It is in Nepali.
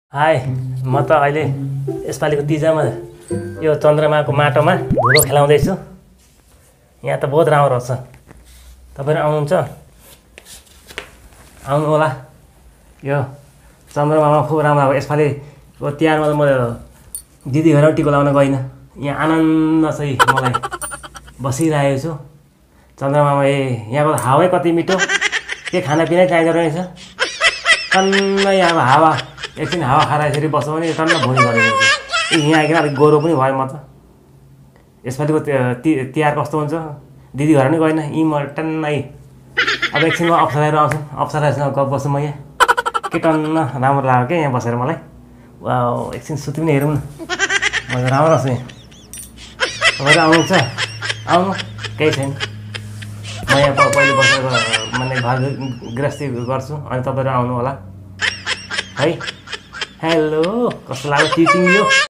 हाय म त अहिले यसपालिको तिजामा यो चन्द्रमाको माटोमा धुलो खेलाउँदैछु। यहाँ त बहुत राम्रो छ। तपाईहरु आउनुहुन्छ? आउनु होला। यो चन्द्रमामा खुब राम्रो अब यसपालिको तिहारमा त म दिदी घरमा टिको लाउन गइन। यहाँ आनन्द चाहिँ मलाई बसिरहेको छु चन्द्रमामा। यहाँको हावै कति मिठो, के खानापिना चाहिँदो रहेछ। टन्न यहाँ हावा एकछिन हावा खाएर यसरी बस्यो भने टन्न भुँडी भरेको हुन्छ। यहाँ आइकन अलिक गोरो पनि भयो म त। यसपालिको तिहार कस्तो हुन्छ दिदी घर पनि गइन। यी म टन्नै अब एकछिनमा अप्सराहरू आउँछन्, अप्सराहरूसँग गफ बस्छु म यहाँ। के टन्न राम्रो लाग्यो क्या यहाँ बसेर मलाई। वाउ एकछिन सुति पनि हेरौँ न। म त राम्रो छु यहाँ। तपाईहरु आउनुहुन्छ? आउनु, केही छैन। म यहाँ पहिले बसेर माने घर गृहस्थी गर्छु अनि तपाईहरु आउनु होला है। हेलो, कस्तो लाग्यो टिचिङ यो?